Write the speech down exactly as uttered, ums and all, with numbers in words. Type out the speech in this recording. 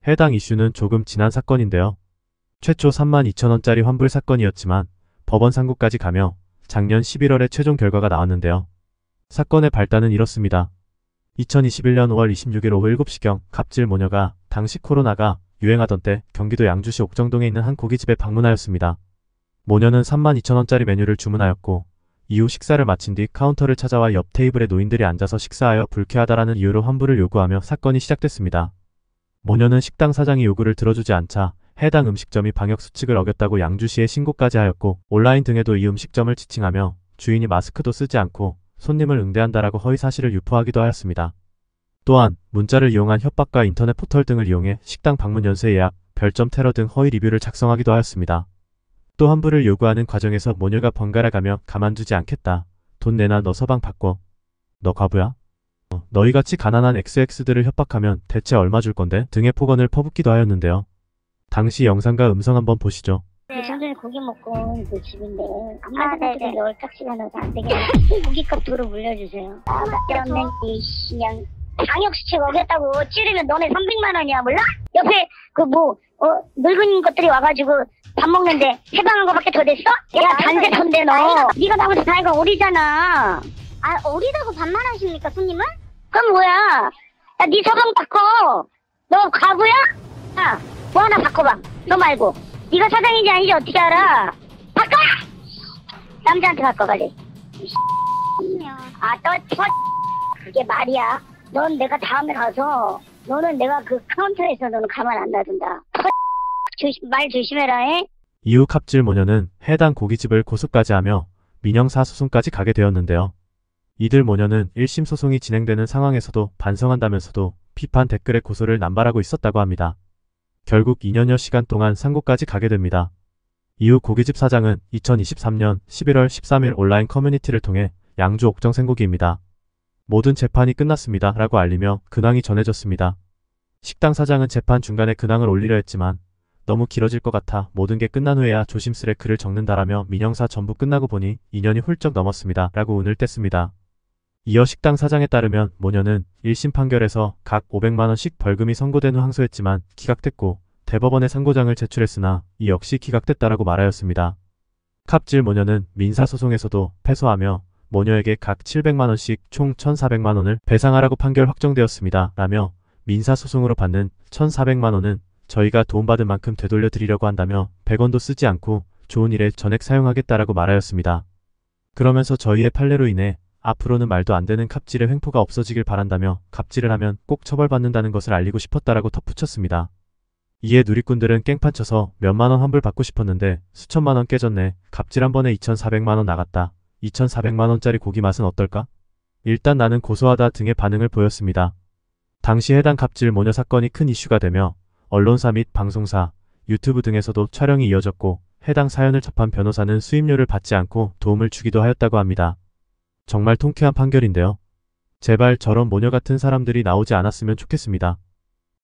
해당 이슈는 조금 지난 사건인데요. 최초 삼만 이천 원짜리 환불 사건이었지만 법원 상고까지 가며 작년 십일월에 최종 결과가 나왔는데요. 사건의 발단은 이렇습니다. 이천이십일 년 오월 이십육 일 오후 일곱 시경 갑질 모녀가 당시 코로나가 유행하던 때 경기도 양주시 옥정동에 있는 한 고깃집에 방문하였습니다. 모녀는 삼만 이천 원짜리 메뉴를 주문하였고 이후 식사를 마친 뒤 카운터를 찾아와 옆 테이블에 노인들이 앉아서 식사하여 불쾌하다라는 이유로 환불을 요구하며 사건이 시작됐습니다. 모녀는 식당 사장이 요구를 들어주지 않자 해당 음식점이 방역수칙을 어겼다고 양주시에 신고까지 하였고 온라인 등에도 이 음식점을 지칭하며 주인이 마스크도 쓰지 않고 손님을 응대한다라고 허위사실을 유포하기도 하였습니다. 또한 문자를 이용한 협박과 인터넷 포털 등을 이용해 식당 방문 연쇄 예약, 별점 테러 등 허위 리뷰를 작성하기도 하였습니다. 또 환불을 요구하는 과정에서 모녀가 번갈아가며 가만두지 않겠다. 돈 내놔 너 서방 바꿔. 너 과부야? 어, 너희같이 가난한 엑스엑스들을 협박하면 대체 얼마 줄 건데? 등의 폭언을 퍼붓기도 하였는데요. 당시 영상과 음성 한번 보시죠. 네. 좀 전에 고기 먹고 온 그 집인데 아, 네네. 월딱지가 나서 안 되겠네. 고기값 도로 물려주세요. 아, 없는 이 그냥 방역수칙 어겼다고 찌르면 너네 삼백만 원이야 몰라? 옆에 그 뭐 어, 늙은 것들이 와가지고 밥 먹는데 해방한 거밖에 더 됐어? 야 단세톤데 너. 네가 나보다 나이가 어리잖아. 아 어리다고 반말하십니까 손님은? 그럼 뭐야? 야 네 서방 바꿔. 너 과부야? 야 뭐 하나 바꿔봐. 너 말고. 네가 사장인지 아닌지 어떻게 알아? 바꿔! 남자한테 바꿔 빨리. 아, 또, 또, 그게 말이야. 넌 내가 다음에 가서 너는 내가 그 카운터에서 너는 가만 안 놔둔다. 조심, 말 조심해라. 해? 이후 갑질 모녀는 해당 고깃집을 고소까지 하며 민형사소송까지 가게 되었는데요. 이들 모녀는 일 심 소송이 진행되는 상황에서도 반성한다면서도 비판 댓글에 고소를 남발하고 있었다고 합니다. 결국 이 년여 시간 동안 상고까지 가게 됩니다. 이후 고깃집 사장은 이천이십삼 년 십일월 십삼 일 온라인 커뮤니티를 통해 양주 옥정 생고기입니다. 모든 재판이 끝났습니다 라고 알리며 근황이 전해졌습니다. 식당 사장은 재판 중간에 근황을 올리려 했지만 너무 길어질 것 같아 모든 게 끝난 후에야 조심스레 글을 적는다라며 민형사 전부 끝나고 보니 이 년이 훌쩍 넘었습니다 라고 운을 뗐습니다. 이어 식당 사장에 따르면 모녀는 일 심 판결에서 각 오백만 원씩 벌금이 선고된 후 항소했지만 기각됐고 대법원에 상고장을 제출했으나 이 역시 기각됐다라고 말하였습니다. 갑질 모녀는 민사소송에서도 패소하며 모녀에게 각 칠백만 원씩 총 천사백만 원을 배상하라고 판결 확정되었습니다 라며 민사소송으로 받는 천사백만 원은 저희가 도움받은 만큼 되돌려 드리려고 한다며 백 원도 쓰지 않고 좋은 일에 전액 사용하겠다라고 말하였습니다. 그러면서 저희의 판례로 인해 앞으로는 말도 안 되는 갑질의 횡포가 없어지길 바란다며 갑질을 하면 꼭 처벌받는다는 것을 알리고 싶었다라고 덧붙였습니다. 이에 누리꾼들은 깽판 쳐서 몇만 원 환불 받고 싶었는데 수천만 원 깨졌네. 갑질 한 번에 이천사백만 원 나갔다. 이천사백만 원짜리 고기 맛은 어떨까? 일단 나는 고소하다 등의 반응을 보였습니다. 당시 해당 갑질 모녀 사건이 큰 이슈가 되며 언론사 및 방송사, 유튜브 등에서도 촬영이 이어졌고 해당 사연을 접한 변호사는 수임료를 받지 않고 도움을 주기도 하였다고 합니다. 정말 통쾌한 판결인데요. 제발 저런 모녀 같은 사람들이 나오지 않았으면 좋겠습니다.